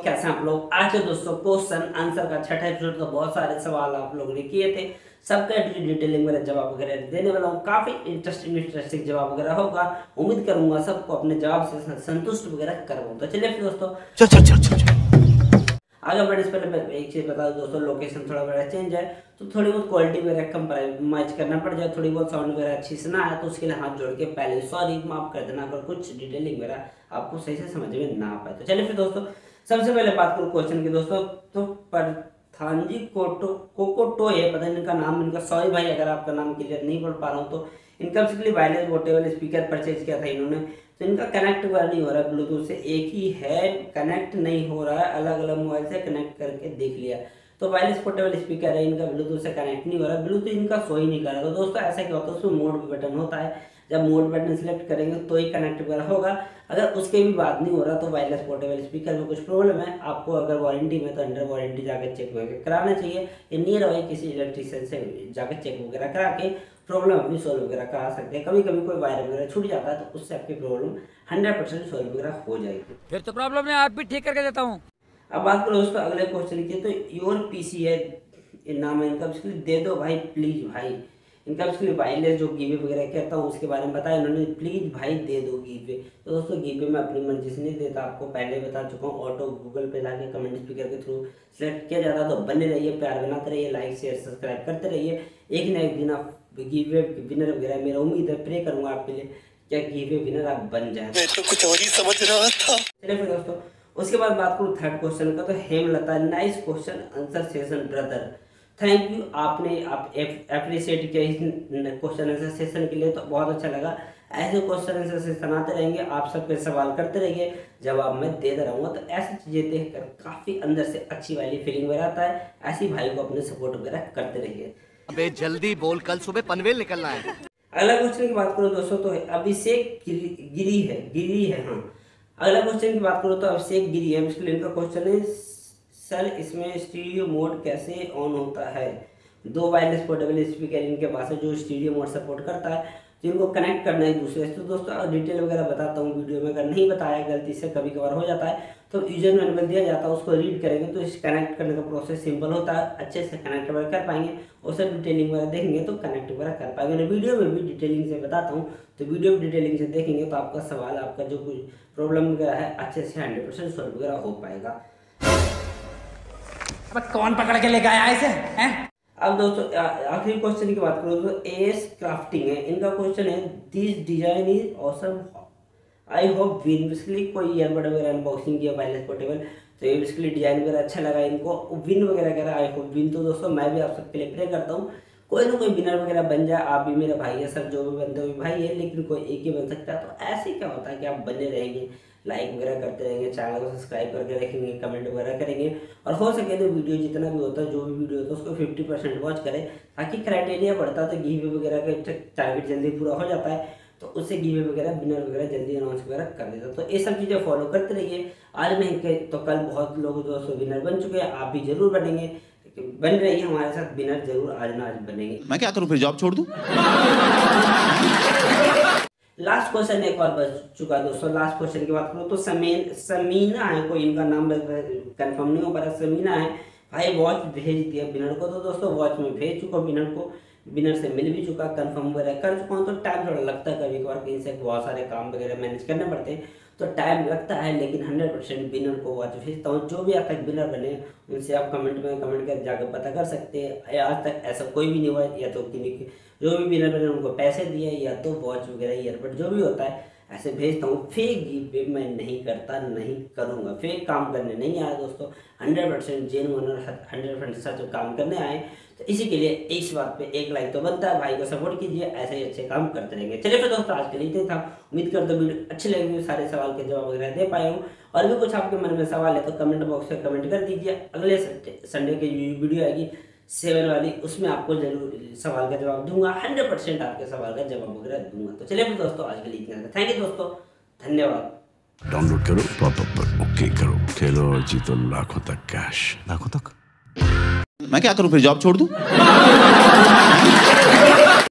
कैसे हैं आप लोग। आज के दोस्तों क्वेश्चन आंसर का छठा एपिसोड का बहुत सारे सवाल आप लोगों ने किए थे, सबका डिटेलिंग में जवाब वगैरह देने वाला हूँ। काफी इंटरेस्टिंग जवाब वगैरह होगा। उम्मीद करूंगा सबको अपने जवाब से संतुष्ट वगैरह करवाऊँ। तो चलिए फिर दोस्तों चल आगे बढ़ने से पहले मैं एक चीज बता दूं दोस्तों, लोकेशन थोड़ा बड़ा चेंज है तो थोड़ी बहुत क्वालिटी वगैरह कंप्रोमाइज करना पड़ जाए, थोड़ी बहुत साउंड वगैरह अच्छी से ना आए तो उसके लिए हाथ जोड़ के पहले सॉरी माफ कर देना अगर कुछ डिटेलिंग वगैरह आपको सही से समझ में ना आ पाए। तो चलिए फिर दोस्तों सबसे पहले बात करूँ क्वेश्चन की दोस्तों, तो प्रथानजी कोकोटो ये पता नहीं इनका नाम, इनका सॉरी भाई अगर आपका नाम क्लियर नहीं पढ़ पा रहा हूँ। तो इनका basically wireless portable speaker purchase किया था इन्होंने, तो इनका कनेक्ट वगैरह नहीं हो रहा है ब्लूटूथ से, एक ही है कनेक्ट नहीं हो रहा है, अलग अलग मोबाइल से कनेक्ट करके देख लिया तो वायरलेस पोर्टेबल स्पीकर है इनका, ब्लूटूथ से कनेक्ट नहीं हो रहा, ब्लूटूथ इनका शो ही नहीं कर रहा। तो दोस्तों ऐसा क्या होता है, उसमें मोड बटन होता है, जब मोड बटन सिलेक्ट करेंगे तो ही कनेक्ट वगैरह होगा। अगर उसके भी बाद नहीं हो रहा तो वायरलेस पोर्टेबल स्पीकर में कुछ प्रॉब्लम है, आपको अगर वारंटी में तो अंडर वारंटी जाकर चेक वगैरह कराना चाहिए, या नियर बाई किसी इलेक्ट्रिशियन से जाकर चेक वगैरह करा के प्रॉब्लम अपनी सोल्व वगैरह करा सकते हैं। कभी कभी कोई वायर वगैरह छूट जाता है तो उससे आपकी प्रॉब्लम 100% सोल्व वगैरह हो जाएगी। फिर तो प्रॉब्लम नहीं, आप भी ठीक करके देता हूँ। अब बात करो दोस्तों अगले क्वेश्चन की, तो योर पीसी है नाम है इनका, दे दो भाई प्लीज भाई। इनका वायरलेस जो गिवे वगैरह कहता हूँ उसके बारे में बताया इन्होंने, प्लीज भाई दे दो गिवे। तो दोस्तों गिवे मैं अपनी मर्जी से नहीं देता, आपको पहले बता चुका हूँ। ऑटो गूगल पे जाके कमेंट स्पीकर के थ्रू सेलेक्ट किया जाता है। तो बने रहिए, प्यार बनाते रहिए, लाइक शेयर सब्सक्राइब करते रहिए, एक ना एक दिन आप गिवे विनर वगैरह मेरा उम्मीद है, प्रे करूंगा आपके लिए क्या गिवे विनर आप बन जाए। मैं तो कुछ और ही समझ रहा था। चलिए फिर दोस्तों उसके बाद बात करूँ थर्ड क्वेश्चन का, तो Hemlata nice question answer session brother, thank you, आपने आप अप्रिशिएट किया इस क्वेश्चन आंसर सेशन के लिए, तो बहुत अच्छा लगा। ऐसे क्वेश्चन आंसर सेशन आते रहेंगे, आप सब पे सवाल करते रहिए, जवाब मैं देता रहूँगा। तो ऐसी चीज़ें देखकर काफ़ी अंदर से अच्छी वाली फीलिंग वगैरह आता है। ऐसी भाई को अपने सपोर्ट वगैरह करते रहिए। अबे जल्दी बोल, कल सुबह पनवेल निकलना है। अगला क्वेश्चन की बात करो दोस्तों, तो अभिषेक गिरी है हाँ। अगला क्वेश्चन की बात करो तो अभिषेक गिरी है, इनका क्वेश्चन है सर इसमें स्टीरियो मोड कैसे ऑन होता है। दो वायरलेस पोर्टेबल स्पीकर इनके पास है जो स्टीरियो मोड सपोर्ट करता है, तो इनको कनेक्ट करना है दूसरे से। तो दोस्तों डिटेल वगैरह बताता हूँ वीडियो में, अगर नहीं बताया गलती से कभी कभार हो जाता है तो यूजर मैनुअल दिया जाता है, उसको रीड करेंगे तो इस कनेक्ट करने का प्रोसेस सिंपल होता है, अच्छे से कनेक्ट वगैरह कर पाएंगे और सब डिटेलिंग वगैरह देखेंगे तो कनेक्ट वगैरह कर पाएंगे। मैं वीडियो में भी डिटेलिंग से बताता हूँ, तो वीडियो में डिटेलिंग से देखेंगे तो आपका सवाल, आपका जो कुछ प्रॉब्लम वगैरह है अच्छे से 100% सॉल्व वगैरह हो पाएगा। अब कौन पकड़ के लेके आया इसे हैं? अब दोस्तों आखिरी क्वेश्चन की बात करूँ तो एस क्राफ्टिंग है, इनका क्वेश्चन है this design is awesome I hope win. Basically कोई ईयरबड वगैरह अनबॉक्सिंग किया वायरलेस पोर्टेबल, तो ये बेसिकली डिजाइन वगैरह अच्छा लगा इनको, विन वगैरह कह रहा है आई होप विन। तो दोस्तों मैं भी आप सबके लिए प्रे करता हूँ कोई ना कोई विनर वगैरह बन जाए। आप भी मेरे भाई है, सब जो भी बनते हो भाई है, लेकिन कोई एक ही बन सकता है। तो ऐसे क्या होता है कि आप बने रहेंगे, लाइक वगैरह करते रहेंगे, चैनल को सब्सक्राइब करके रखेंगे, कमेंट वगैरह करेंगे, और हो सके तो वीडियो जितना भी होता है जो भी वीडियो होता है उसको 50% वॉच करें, ताकि क्राइटेरिया बढ़ता है तो गिवे वगैरह का टारगेट जल्दी पूरा हो जाता है, तो उससे गिवे वगैरह विनर वगैरह जल्दी अनाउंस वगैरह कर देता है। तो ये सब चीज़ें फॉलो करते रहिए, आज नहीं तो कल बहुत लोग दोस्तों विनर बन चुके हैं, आप भी जरूर बनेंगे, बन रही है हमारे साथ विनर जरूर आज ना आज बनेंगे। मैं क्या करूं फिर, जॉब छोड़ दूं? लास्ट क्वेश्चन एक और बच चुका है दोस्तों। लास्ट क्वेश्चन की बात करूँ तो समीना है, कोई इनका नाम कंफर्म नहीं हो पा रहा, समीना है भाई, वॉच भेज दिया विनर को। तो दोस्तों वॉच में भेज चुका विनर को, विनर से मिल भी चुका, कंफर्म वगैरह कर चुका हूँ। तो टाइम थोड़ा लगता है कभी कभार, इनसे बहुत सारे काम वगैरह मैनेज करने पड़ते हैं तो टाइम लगता है, लेकिन 100% विनर को वॉच भेजता हूँ। जो भी आज तक विनर बने उनसे आप कमेंट में कमेंट कर जाकर पता कर सकते हैं। आज तक ऐसा कोई भी नहीं हुआ, या तो जो भी विनर बने उनको पैसे दिए, या तो वॉच वगैरह ईयरबड जो भी होता है ऐसे भेजता हूँ। फेक गिवे मैं नहीं करता, नहीं करूँगा, फेक काम करने नहीं आया दोस्तों, 100% जेन्युइन और 100% सच काम करने आए। तो इसी के लिए इस बात पे एक लाइक तो बनता है, भाई को सपोर्ट कीजिए, ऐसे ही अच्छे काम करते रहेंगे। चलिए फिर दोस्तों आज के लिए इतना था, उम्मीद करता हूँ वीडियो अच्छी लगी, सारे सवाल के जवाब वगैरह दे पाया हूँ। और भी कुछ आपके मन में सवाल है तो कमेंट बॉक्स में कमेंट कर दीजिए, अगले संडे की वीडियो आएगी 7 वाली, उसमें आपको जरूर सवाल का जवाब दूंगा, 100% आपके सवाल का जवाब वगैरह दूंगा। तो चलिए फिर दोस्तों आज के लिए इतना था, थैंक यू दोस्तों, धन्यवाद। डाउनलोड करो, टॉप अप ओके करो, खेलो और जीतो लाखों तक कैश। लाखों तक? मैं क्या करूं फिर, जॉब छोड़ दूं?